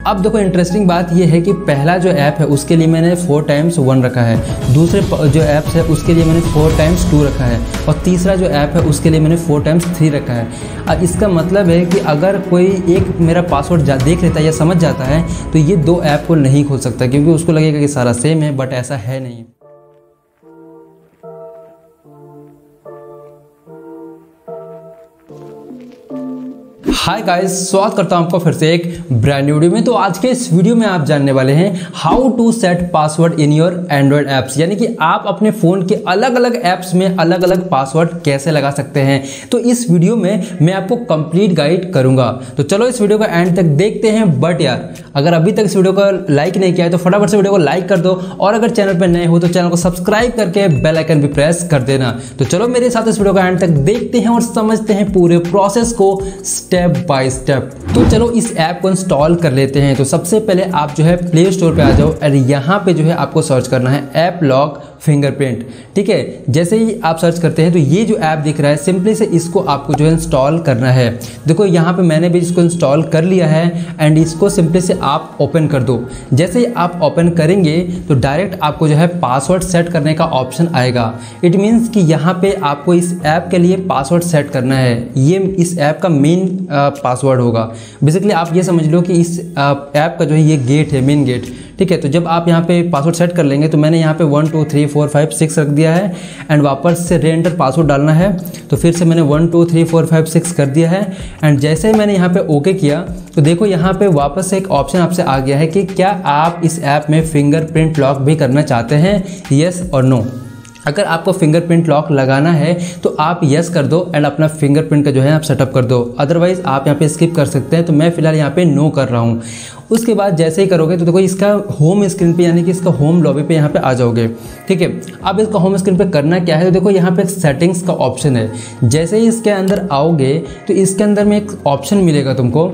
अब देखो इंटरेस्टिंग बात ये है कि पहला जो ऐप है उसके लिए मैंने 4 टाइम्स 1 रखा है, दूसरे जो ऐप्स है उसके लिए मैंने 4 टाइम्स 2 रखा है, और तीसरा जो ऐप है उसके लिए मैंने 4 टाइम्स 3 रखा है। अब इसका मतलब है कि अगर कोई एक मेरा पासवर्ड देख लेता है या समझ जाता है तो ये 2 ऐप को नहीं खोल सकता, क्योंकि उसको लगेगा कि सारा सेम है, बट ऐसा है नहीं। हाय गाइस, स्वागत करता हूं आपका फिर से एक ब्रांड न्यू वीडियो में। तो आज के इस वीडियो में आप जानने वाले हैं how to set password in your Android apps, यानी कि आप अपने फ़ोन के अलग अलग ऐप्स में अलग अलग पासवर्ड कैसे लगा सकते हैं। तो इस वीडियो में मैं आपको कंप्लीट गाइड करूंगा, तो चलो इस वीडियो को एंड तक देखते हैं। बट यार, अगर अभी तक इस वीडियो को लाइक नहीं किया है तो फटाफट से वीडियो को लाइक कर दो, और अगर चैनल पर नए हो तो चैनल को सब्सक्राइब करके बेल आइकन भी प्रेस कर देना। तो चलो मेरे साथ इस वीडियो को एंड तक देखते हैं और समझते हैं पूरे प्रोसेस को स्टेप बाय स्टेप। तो चलो इस ऐप को इंस्टॉल कर लेते हैं। तो सबसे पहले आप जो है प्ले स्टोर पे आ जाओ और यहाँ पे जो है आपको सर्च करना है ऐप लॉक फिंगरप्रिंट। ठीक है, जैसे ही आप सर्च करते हैं तो ये जो ऐप दिख रहा है, सिंपली से इसको आपको जो है इंस्टॉल करना है। देखो यहाँ पे मैंने भी इसको इंस्टॉल कर लिया है एंड इसको सिंपली से आप ओपन कर दो। जैसे ही आप ओपन करेंगे तो डायरेक्ट आपको जो है पासवर्ड सेट करने का ऑप्शन आएगा। इट मीन्स कि यहाँ पे आपको इस ऐप के लिए पासवर्ड सेट करना है। ये इस ऐप का मेन पासवर्ड होगा। बेसिकली आप ये समझ लो कि इस ऐप का जो है ये गेट है, मेन गेट। ठीक है, तो जब आप यहाँ पे पासवर्ड सेट कर लेंगे तो मैंने यहाँ पे 1 2 3 4 5 6 रख दिया है एंड वापस से रीएंटर पासवर्ड डालना है। तो फिर से मैंने 1 2 3 4 5 6 कर दिया है एंड जैसे ही मैंने यहाँ पे ओके किया तो देखो यहाँ पे वापस से एक ऑप्शन आपसे आ गया है कि क्या आप इस ऐप में फिंगरप्रिंट लॉक भी करना चाहते हैं, येस और नो। अगर आपको फिंगरप्रिंट लॉक लगाना है तो आप यस कर दो एंड अपना फिंगरप्रिंट का जो है आप सेटअप कर दो, अदरवाइज आप यहाँ पे स्किप कर सकते हैं। तो मैं फिलहाल यहाँ पे नो कर रहा हूँ। उसके बाद जैसे ही करोगे तो देखो इसका होम स्क्रीन पे, यानी कि इसका होम लॉबी पे यहाँ पे आ जाओगे। ठीक है, अब इसका होम स्क्रीन पे करना क्या है, तो देखो यहाँ पे सेटिंग्स का ऑप्शन है। जैसे ही इसके अंदर आओगे तो इसके अंदर में एक ऑप्शन मिलेगा तुमको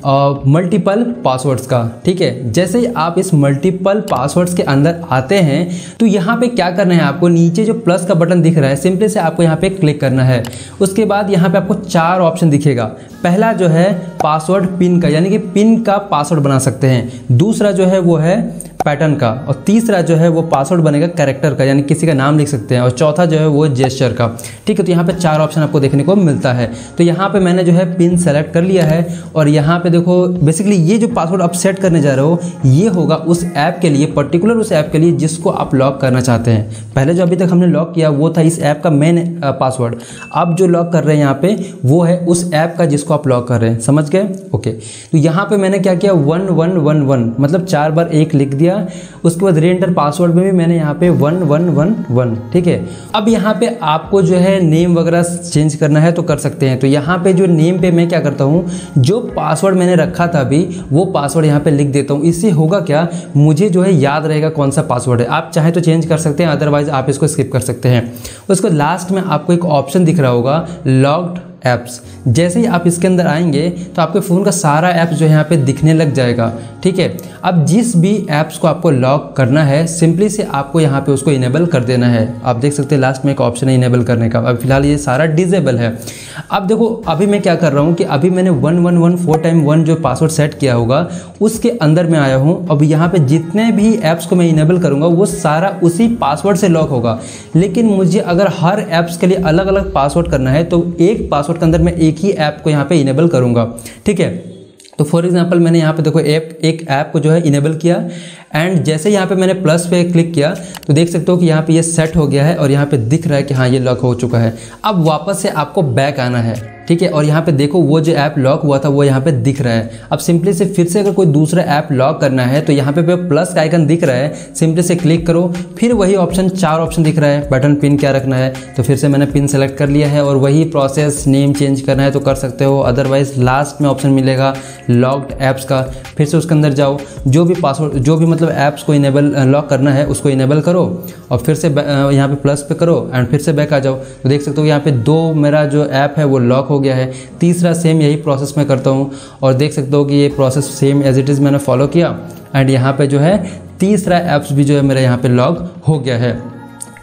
मल्टीपल पासवर्ड्स का। ठीक है, जैसे ही आप इस मल्टीपल पासवर्ड्स के अंदर आते हैं तो यहाँ पे क्या करना है, आपको नीचे जो प्लस का बटन दिख रहा है सिंपली से आपको यहाँ पे क्लिक करना है। उसके बाद यहाँ पे आपको 4 ऑप्शन दिखेगा। पहला जो है पासवर्ड पिन का, यानी कि पिन का पासवर्ड बना सकते हैं। दूसरा जो है वो है पैटर्न का, और तीसरा जो है वो पासवर्ड बनेगा कैरेक्टर का, यानी किसी का नाम लिख सकते हैं, और चौथा जो है वो जेस्चर का। ठीक है, तो यहाँ पे 4 ऑप्शन आपको देखने को मिलता है। तो यहाँ पे मैंने जो है पिन सेलेक्ट कर लिया है और यहाँ पे देखो बेसिकली ये जो पासवर्ड आप सेट करने जा रहे हो ये होगा उस ऐप के लिए, पर्टिकुलर उस ऐप के लिए जिसको आप लॉक करना चाहते हैं। पहले जो अभी तक हमने लॉक किया वो था इस ऐप का मेन पासवर्ड। अब जो लॉक कर रहे हैं यहाँ पे वो है उस ऐप का जिसको आप लॉक कर रहे हैं। समझ गए? ओके, तो यहाँ पे मैंने क्या किया, 1 1 1 1 मतलब 4 बार 1 लिख दिया। उसके बाद रीएंटर पासवर्ड में भी मैंने यहाँ पे 1 1 1 1। ठीक है, अब यहाँ पे आपको जो है नेम वगैरह चेंज करना है तो कर सकते हैं। तो यहाँ पे जो नेम पे मैं क्या करता हूँ, जो पासवर्ड मैंने रखा था अभी वो पासवर्ड यहाँ पे लिख देता हूँ। इससे होगा क्या, मुझे जो है याद रहेगा कौन सा पासवर्ड है। आप चाहे तो चेंज कर सकते हैं, अदरवाइज आप इसको स्किप कर सकते हैं। उसके लास्ट में आपको एक ऑप्शन दिख रहा होगा लॉक्ड ऐप्स। जैसे ही आप इसके अंदर आएंगे तो आपके फ़ोन का सारा ऐप्स जो है यहाँ पे दिखने लग जाएगा। ठीक है, अब जिस भी ऐप्स को आपको लॉक करना है सिंपली से आपको यहाँ पे उसको इनेबल कर देना है। आप देख सकते हैं लास्ट में एक ऑप्शन है इनेबल करने का। अब फिलहाल ये सारा डिजेबल है। अब देखो अभी मैं क्या कर रहा हूँ कि अभी मैंने 1 1 1 4 टाइम 1 जो पासवर्ड सेट किया होगा उसके अंदर मैं आया हूँ। अब यहाँ पे जितने भी ऐप्स को मैं इनेबल करूँगा वो सारा उसी पासवर्ड से लॉक होगा। लेकिन मुझे अगर हर ऐप्स के लिए अलग अलग पासवर्ड करना है तो एक पासवर्ड के अंदर मैं एक ही ऐप को यहाँ पे इनेबल करूँगा। ठीक है, तो फॉर एग्जांपल मैंने यहाँ पे देखो एक ऐप को जो है इनेबल किया एंड जैसे यहाँ पे मैंने प्लस पे क्लिक किया तो देख सकते हो कि यहाँ पे ये सेट हो गया है और यहाँ पे दिख रहा है कि हाँ ये लॉक हो चुका है। अब वापस से आपको बैक आना है। ठीक है, और यहाँ पे देखो वो जो ऐप लॉक हुआ था वो यहाँ पे दिख रहा है। अब सिंपली से फिर से अगर कोई दूसरा ऐप लॉक करना है तो यहाँ पे प्लस का आइकन दिख रहा है, सिंपली से क्लिक करो। फिर वही ऑप्शन 4 ऑप्शन दिख रहा है, बटन पिन क्या रखना है, तो फिर से मैंने पिन सेलेक्ट कर लिया है और वही प्रोसेस, नेम चेंज करना है तो कर सकते हो, अदरवाइज लास्ट में ऑप्शन मिलेगा लॉक्ड ऐप्स का। फिर से उसके अंदर जाओ, जो भी पासवर्ड जो भी मतलब ऐप्स को इनेबल लॉक करना है उसको इनेबल करो और फिर से यहाँ पे प्लस पे करो एंड फिर से बैक आ जाओ। तो देख सकते हो यहाँ पे 2 मेरा जो ऐप है वो लॉक हो गया है। तीसरा सेम यही प्रोसेस मैं करता हूँ और देख सकते हो कि ये process same as it is मैंने फॉलो किया एंड यहाँ पे जो है तीसरा ऐप्स भी जो है मेरा यहाँ पे लॉक हो गया है।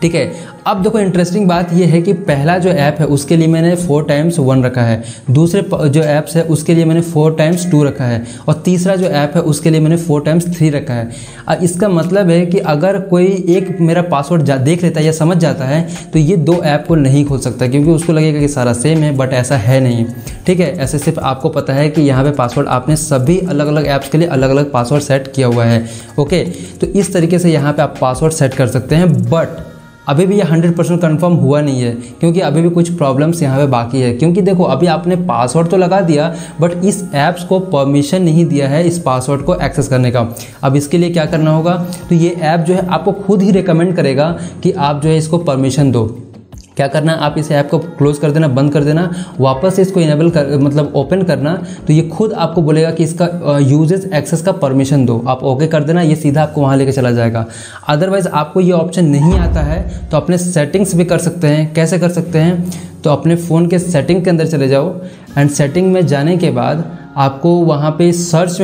ठीक है। अब देखो इंटरेस्टिंग बात ये है कि पहला जो ऐप है उसके लिए मैंने 4x1 रखा है, दूसरे जो ऐप्स है उसके लिए मैंने 4x2 रखा है, और तीसरा जो ऐप है उसके लिए मैंने 4x3 रखा है। इसका मतलब है कि अगर कोई एक मेरा पासवर्ड देख लेता है या समझ जाता है तो ये दो ऐप को नहीं खोल सकता, क्योंकि उसको लगेगा कि सारा सेम है, बट ऐसा है नहीं। ठीक है, ऐसे सिर्फ आपको पता है कि यहाँ पे पासवर्ड आपने सभी अलग अलग ऐप्स के लिए अलग अलग पासवर्ड सेट किया हुआ है। ओके, तो इस तरीके से यहाँ पे आप पासवर्ड सेट कर सकते हैं, बट अभी भी ये 100% कन्फर्म हुआ नहीं है, क्योंकि अभी भी कुछ प्रॉब्लम्स यहाँ पे बाकी है। क्योंकि देखो अभी आपने पासवर्ड तो लगा दिया, बट इस ऐप्स को परमिशन नहीं दिया है इस पासवर्ड को एक्सेस करने का। अब इसके लिए क्या करना होगा, तो ये ऐप जो है आपको खुद ही रिकमेंड करेगा कि आप जो है इसको परमिशन दो। क्या करना, आप इस ऐप को क्लोज कर देना, बंद कर देना, वापस से इसको इनेबल कर मतलब ओपन करना, तो ये खुद आपको बोलेगा कि इसका यूजेस एक्सेस का परमिशन दो। आप ओके कर देना, ये सीधा आपको वहाँ लेके चला जाएगा। अदरवाइज़ आपको ये ऑप्शन नहीं आता है तो अपने सेटिंग्स भी कर सकते हैं। कैसे कर सकते हैं, तो अपने फ़ोन के सेटिंग के अंदर चले जाओ, एंड सेटिंग में जाने के बाद आपको वहाँ पे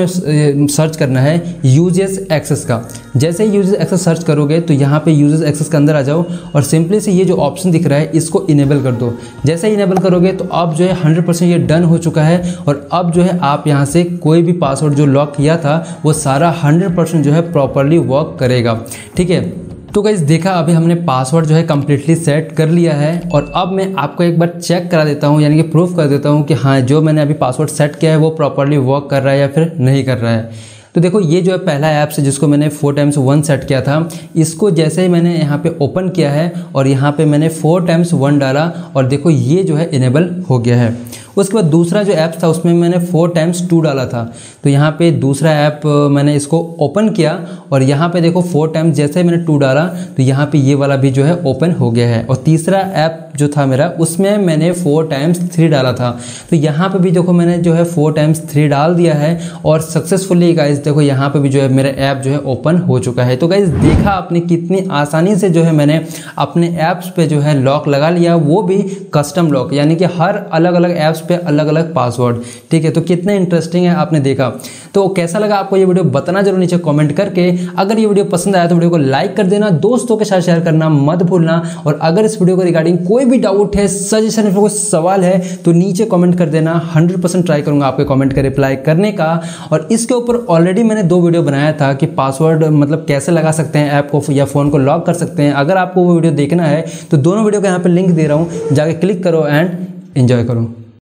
सर्च करना है यूजेस एक्सेस का। जैसे ही यूजेस एक्सेस सर्च करोगे तो यहाँ पे यूजेस एक्सेस के अंदर आ जाओ, और सिंपली से ये जो ऑप्शन दिख रहा है इसको इनेबल कर दो। जैसे ही इनेबल करोगे तो अब जो है 100% ये डन हो चुका है, और अब जो है आप यहाँ से कोई भी पासवर्ड जो लॉक किया था वो सारा 100% जो है प्रॉपरली वर्क करेगा। ठीक है, तो गाइस देखा, अभी हमने पासवर्ड जो है कम्प्लीटली सेट कर लिया है, और अब मैं आपको एक बार चेक करा देता हूँ, यानी कि प्रूफ कर देता हूँ कि हाँ जो मैंने अभी पासवर्ड सेट किया है वो प्रॉपरली वर्क कर रहा है या फिर नहीं कर रहा है। तो देखो ये जो है पहला ऐप है जिसको मैंने 4x1 सेट किया था, इसको जैसे ही मैंने यहाँ पे ओपन किया है और यहाँ पे मैंने 4x1 डाला, और देखो ये जो है इनेबल हो गया है। उसके बाद दूसरा जो ऐप था उसमें मैंने 4x2 डाला था, तो यहाँ पे दूसरा ऐप मैंने इसको ओपन किया, और यहाँ पे देखो 4x जैसे मैंने 2 डाला तो यहाँ पे ये वाला भी जो है ओपन हो गया है। और तीसरा ऐप जो था मेरा उसमें मैंने 4x3 डाला था, तो यहाँ पे भी देखो मैंने जो है 4x3 डाल दिया है, और सक्सेसफुली गाइज देखो यहाँ पे भी जो है मेरा ऐप जो है ओपन हो चुका है। तो गाइज देखा आपने कितनी आसानी से जो है मैंने अपने ऐप्स पे जो है लॉक लगा लिया, वो भी कस्टम लॉक, यानी कि हर अलग अलग ऐप्स पे अलग अलग पासवर्ड। ठीक है, तो कितना इंटरेस्टिंग है आपने देखा। तो कैसा लगा आपको ये वीडियो बताना जरूर नीचे कमेंट करके। अगर ये वीडियो पसंद आया तो वीडियो को लाइक कर देना, दोस्तों के साथ शेयर करना मत भूलना, और अगर इस वीडियो को रिगार्डिंग कोई भी डाउट है, सजेशन है, कोई सवाल है तो नीचे कमेंट कर देना। 100% ट्राई करूंगा आपके कमेंट का रिप्लाई करने का। और इसके ऊपर ऑलरेडी मैंने 2 वीडियो बनाया था कि पासवर्ड मतलब कैसे लगा सकते हैं ऐप को या फ़ोन को लॉक कर सकते हैं। अगर आपको वो वीडियो देखना है तो दोनों वीडियो का यहाँ पर लिंक दे रहा हूँ, जाके क्लिक करो एंड एंजॉय करो।